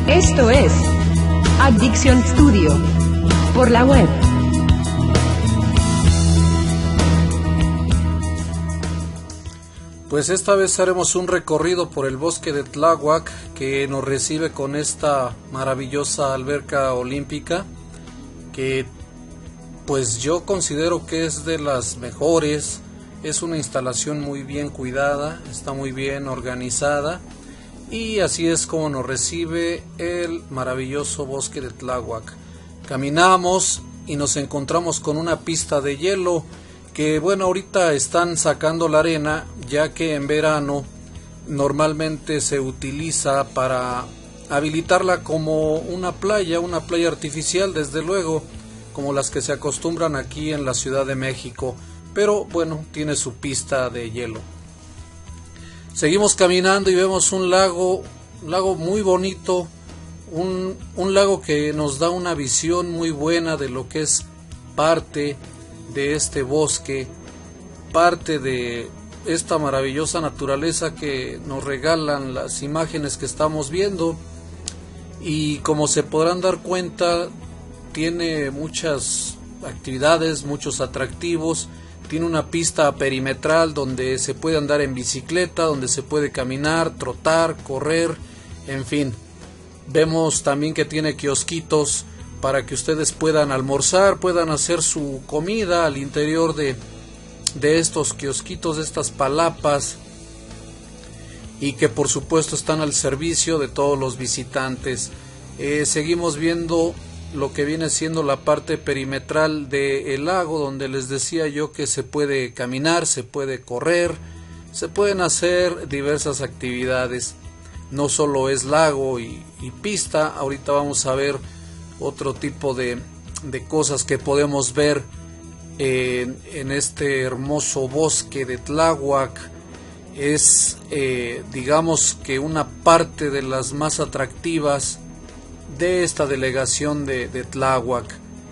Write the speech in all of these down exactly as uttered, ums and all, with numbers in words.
Esto es Addiction Studio por la web. Pues esta vez haremos un recorrido por el bosque de Tláhuac, que nos recibe con esta maravillosa alberca olímpica, que pues yo considero que es de las mejores. Es una instalación muy bien cuidada, está muy bien organizada, y así es como nos recibe el maravilloso bosque de Tláhuac. Caminamos y nos encontramos con una pista de hielo que, bueno, ahorita están sacando la arena, ya que en verano normalmente se utiliza para habilitarla como una playa, una playa artificial, desde luego, como las que se acostumbran aquí en la Ciudad de México, pero bueno, tiene su pista de hielo. Seguimos caminando y vemos un lago, un lago muy bonito, un, un lago que nos da una visión muy buena de lo que es parte de este bosque, parte de esta maravillosa naturaleza que nos regalan las imágenes que estamos viendo. Y como se podrán dar cuenta, tiene muchas actividades, muchos atractivos. Tiene una pista perimetral donde se puede andar en bicicleta, donde se puede caminar, trotar, correr, en fin. Vemos también que tiene kiosquitos para que ustedes puedan almorzar, puedan hacer su comida al interior de, de estos kiosquitos, de estas palapas, y que por supuesto están al servicio de todos los visitantes. Eh, seguimos viendo lo que viene siendo la parte perimetral del lago, donde les decía yo que se puede caminar, se puede correr, se pueden hacer diversas actividades. No solo es lago y, y pista, ahorita vamos a ver otro tipo de, de cosas que podemos ver en, en este hermoso bosque de Tláhuac. Es eh, digamos que una parte de las más atractivas de esta delegación de, de Tláhuac,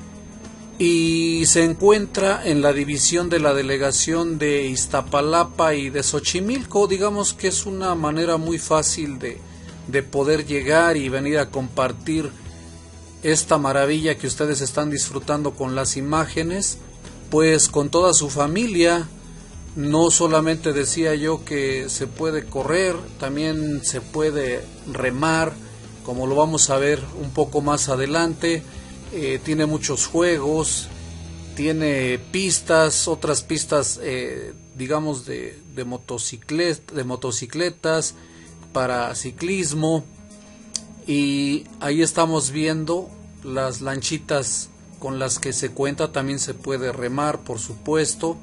y se encuentra en la división de la delegación de Iztapalapa y de Xochimilco. Digamos que es una manera muy fácil de, de poder llegar y venir a compartir esta maravilla que ustedes están disfrutando con las imágenes, pues con toda su familia. No solamente decía yo que se puede correr, también se puede remar, como lo vamos a ver un poco más adelante. Eh, tiene muchos juegos, tiene pistas, otras pistas eh, digamos de, de, motociclet, de motocicletas para ciclismo, y ahí estamos viendo las lanchitas con las que se cuenta. También se puede remar, por supuesto,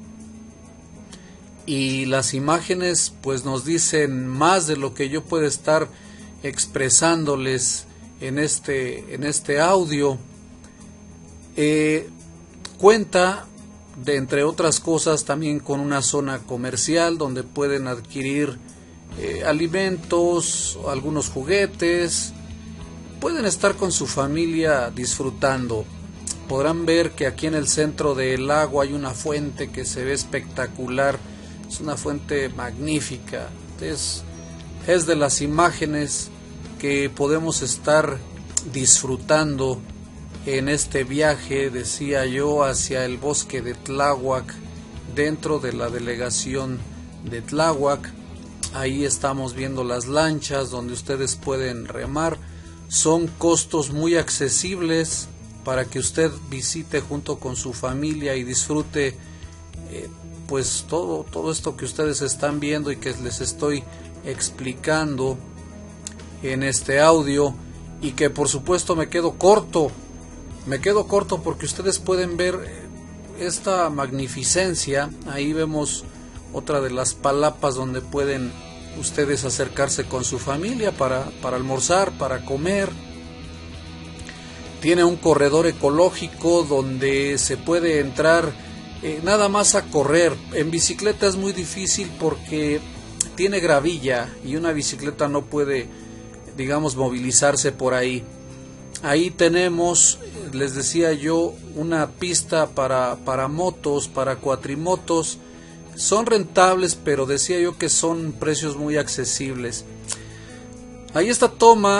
y las imágenes pues nos dicen más de lo que yo puedo estar expresándoles en este en este audio. Eh, cuenta de, entre otras cosas, también con una zona comercial donde pueden adquirir eh, alimentos, algunos juguetes, pueden estar con su familia disfrutando. Podrán ver que aquí en el centro del lago hay una fuente que se ve espectacular, es una fuente magnífica. Es Es de las imágenes que podemos estar disfrutando en este viaje, decía yo, hacia el bosque de Tláhuac, dentro de la delegación de Tláhuac. Ahí estamos viendo las lanchas donde ustedes pueden remar. Son costos muy accesibles para que usted visite junto con su familia y disfrute eh, pues todo, todo esto que ustedes están viendo y que les estoy explicando en este audio, y que por supuesto me quedo corto, me quedo corto porque ustedes pueden ver esta magnificencia. Ahí vemos otra de las palapas donde pueden ustedes acercarse con su familia para, para almorzar, para comer. Tiene un corredor ecológico donde se puede entrar eh, nada más a correr. En bicicleta es muy difícil porque tiene gravilla y una bicicleta no puede, digamos, movilizarse por ahí. Ahí tenemos, les decía yo, una pista para, para motos, para cuatrimotos. Son rentables, pero decía yo que son precios muy accesibles. Ahí esta toma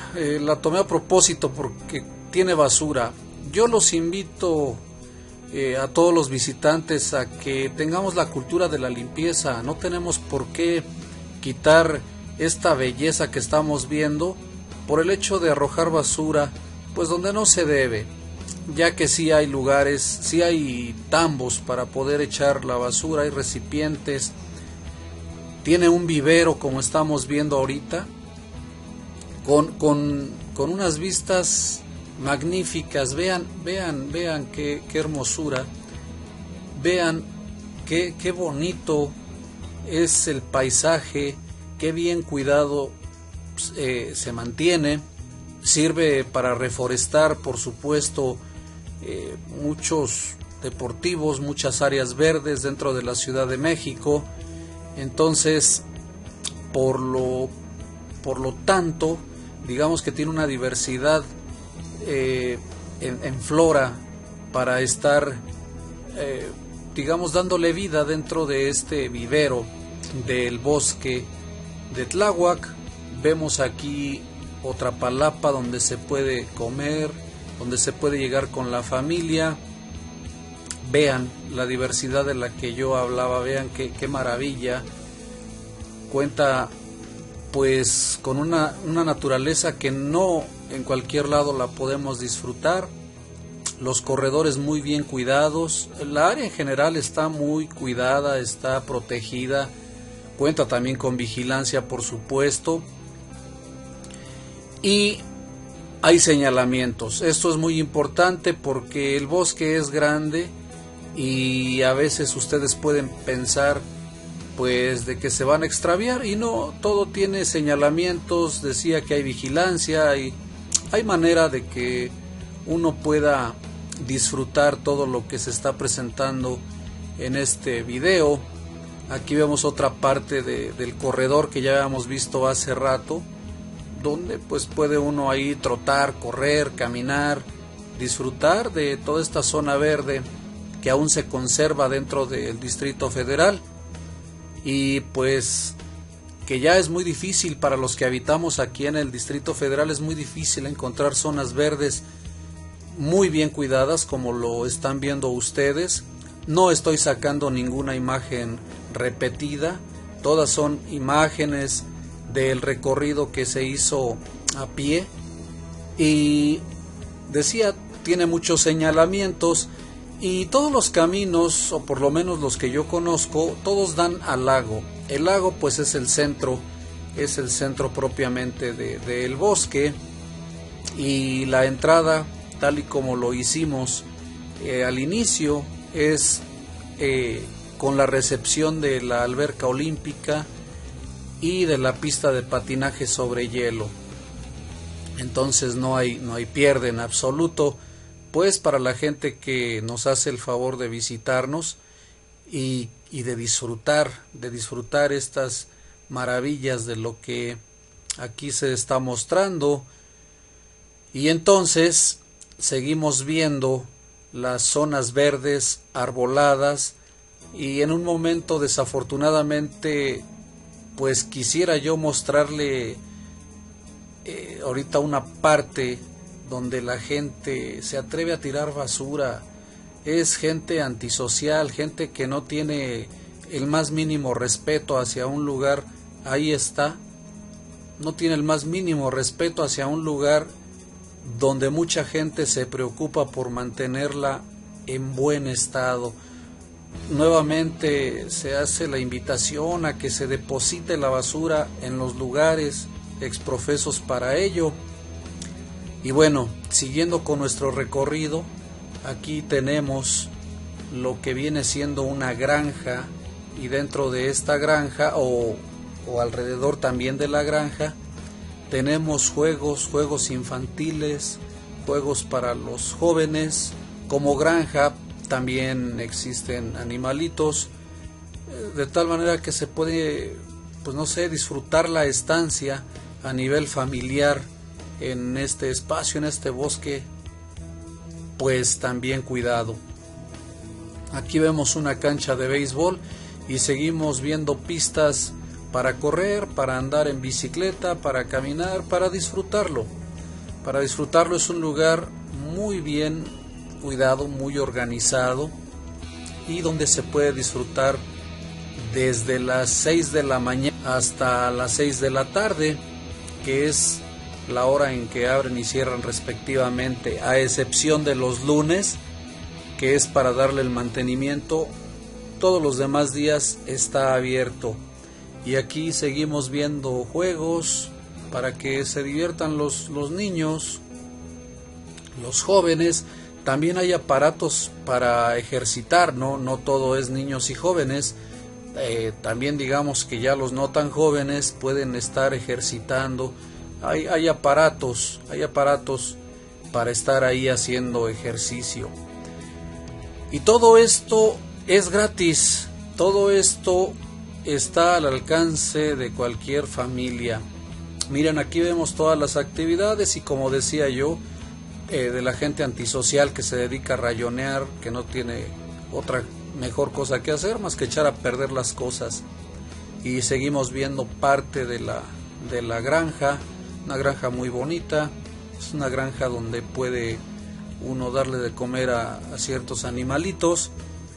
eh, la tomé a propósito porque tiene basura. Yo los invito eh, a todos los visitantes a que tengamos la cultura de la limpieza. No tenemos por qué quitar esta belleza que estamos viendo por el hecho de arrojar basura pues donde no se debe, ya que sí hay lugares, sí hay tambos para poder echar la basura, hay recipientes, tiene un vivero como estamos viendo ahorita, con, con, con unas vistas magníficas. Vean, vean, vean qué, qué hermosura, vean qué, qué bonito es el paisaje, qué bien cuidado eh, se mantiene. Sirve para reforestar, por supuesto, eh, muchos deportivos, muchas áreas verdes dentro de la Ciudad de México. Entonces, por lo, por lo tanto, digamos que tiene una diversidad eh, en, en flora para estar, eh, digamos, dándole vida dentro de este vivero del bosque de Tláhuac. Vemos aquí otra palapa donde se puede comer, donde se puede llegar con la familia. Vean la diversidad de la que yo hablaba, vean qué, qué maravilla. Cuenta pues con una, una naturaleza que no en cualquier lado la podemos disfrutar. Los corredores muy bien cuidados, la área en general está muy cuidada, está protegida. Cuenta también con vigilancia, por supuesto. Y hay señalamientos. Esto es muy importante porque el bosque es grande y a veces ustedes pueden pensar pues de que se van a extraviar, y no, todo tiene señalamientos. Decía que hay vigilancia y hay manera de que uno pueda disfrutar todo lo que se está presentando en este video. Aquí vemos otra parte de, del corredor que ya habíamos visto hace rato, donde pues puede uno ahí trotar, correr, caminar, disfrutar de toda esta zona verde que aún se conserva dentro del Distrito Federal, y pues que ya es muy difícil para los que habitamos aquí en el Distrito Federal, es muy difícil encontrar zonas verdes muy bien cuidadas como lo están viendo ustedes. No estoy sacando ninguna imagen repetida, todas son imágenes del recorrido que se hizo a pie, y decía, tiene muchos señalamientos y todos los caminos, o por lo menos los que yo conozco, todos dan al lago. El lago pues es el centro, es el centro propiamente de, del bosque, y la entrada, tal y como lo hicimos eh, al inicio, es eh, con la recepción de la alberca olímpica y de la pista de patinaje sobre hielo. Entonces no hay, no hay pierde en absoluto, pues para la gente que nos hace el favor de visitarnos y, y de disfrutar, de disfrutar estas maravillas de lo que aquí se está mostrando. Y entonces seguimos viendo las zonas verdes, arboladas, y en un momento desafortunadamente pues quisiera yo mostrarle eh, ahorita una parte donde la gente se atreve a tirar basura. Es gente antisocial, gente que no tiene el más mínimo respeto hacia un lugar. Ahí está, no tiene el más mínimo respeto hacia un lugar donde mucha gente se preocupa por mantenerla en buen estado. Nuevamente se hace la invitación a que se deposite la basura en los lugares exprofesos para ello. Y bueno, siguiendo con nuestro recorrido, aquí tenemos lo que viene siendo una granja, y dentro de esta granja o, o alrededor también de la granja tenemos juegos, juegos infantiles, juegos para los jóvenes. Como granja también existen animalitos, de tal manera que se puede, pues no sé, disfrutar la estancia a nivel familiar en este espacio, en este bosque, pues también cuidado. Aquí vemos una cancha de béisbol y seguimos viendo pistas para correr, para andar en bicicleta, para caminar, para disfrutarlo. Para disfrutarlo es un lugar muy bien cuidado, muy organizado y donde se puede disfrutar desde las seis de la mañana hasta las seis de la tarde, que es la hora en que abren y cierran respectivamente, a excepción de los lunes, que es para darle el mantenimiento. Todos los demás días está abierto. Y aquí seguimos viendo juegos para que se diviertan los, los niños, los jóvenes. También hay aparatos para ejercitar, no, no todo es niños y jóvenes. Eh, también digamos que ya los no tan jóvenes pueden estar ejercitando. Hay, hay aparatos, hay aparatos para estar ahí haciendo ejercicio. Y todo esto es gratis, todo esto está al alcance de cualquier familia. Miren, aquí vemos todas las actividades y como decía yo, eh, de la gente antisocial que se dedica a rayonear, que no tiene otra mejor cosa que hacer más que echar a perder las cosas. Y seguimos viendo parte de la, de la granja, una granja muy bonita, es una granja donde puede uno darle de comer a, a ciertos animalitos.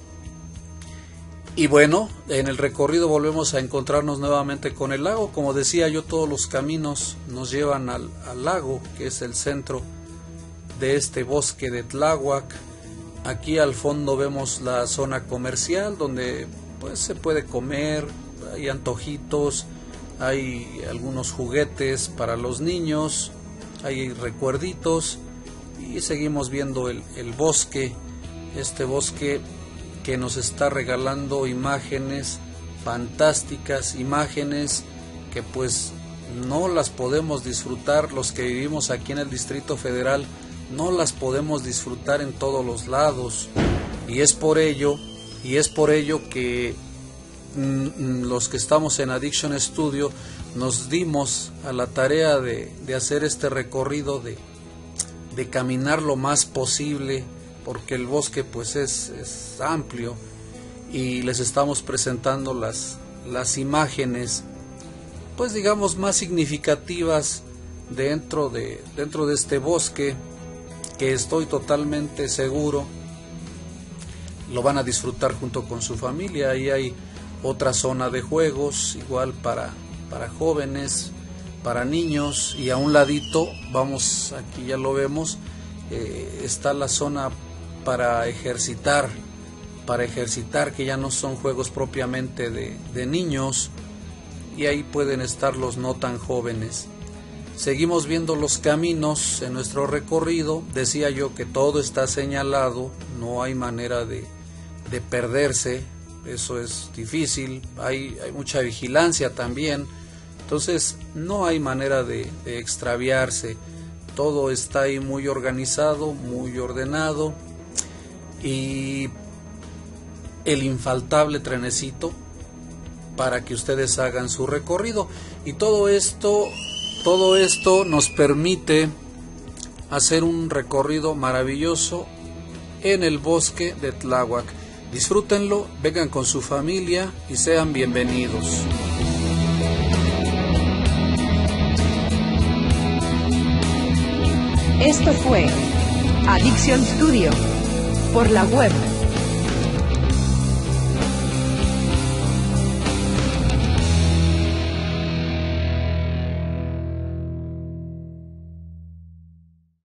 Y bueno, en el recorrido volvemos a encontrarnos nuevamente con el lago. Como decía yo, todos los caminos nos llevan al, al lago, que es el centro de este bosque de Tláhuac. Aquí al fondo vemos la zona comercial donde pues se puede comer, hay antojitos, hay algunos juguetes para los niños, hay recuerditos y seguimos viendo el, el bosque, este bosque que nos está regalando imágenes fantásticas, imágenes que pues no las podemos disfrutar los que vivimos aquí en el Distrito Federal, no las podemos disfrutar en todos los lados, y es por ello, y es por ello que mm, los que estamos en Addiction Studio nos dimos a la tarea de, de hacer este recorrido, de, de caminar lo más posible, porque el bosque pues es, es amplio, y les estamos presentando las, las imágenes pues digamos más significativas dentro de, dentro de este bosque, que estoy totalmente seguro lo van a disfrutar junto con su familia. Ahí hay otra zona de juegos, igual para, para jóvenes, para niños, y a un ladito, vamos, aquí ya lo vemos, eh, está la zona para ejercitar, para ejercitar, que ya no son juegos propiamente de, de niños, y ahí pueden estar los no tan jóvenes. Seguimos viendo los caminos en nuestro recorrido. Decía yo que todo está señalado, no hay manera de, de perderse, eso es difícil, hay, hay mucha vigilancia también, entonces no hay manera de, de extraviarse, todo está ahí muy organizado, muy ordenado, y el infaltable trenecito para que ustedes hagan su recorrido. Y todo esto Todo esto nos permite hacer un recorrido maravilloso en el bosque de Tláhuac. Disfrútenlo, vengan con su familia y sean bienvenidos. Esto fue Addiction Studio por la web.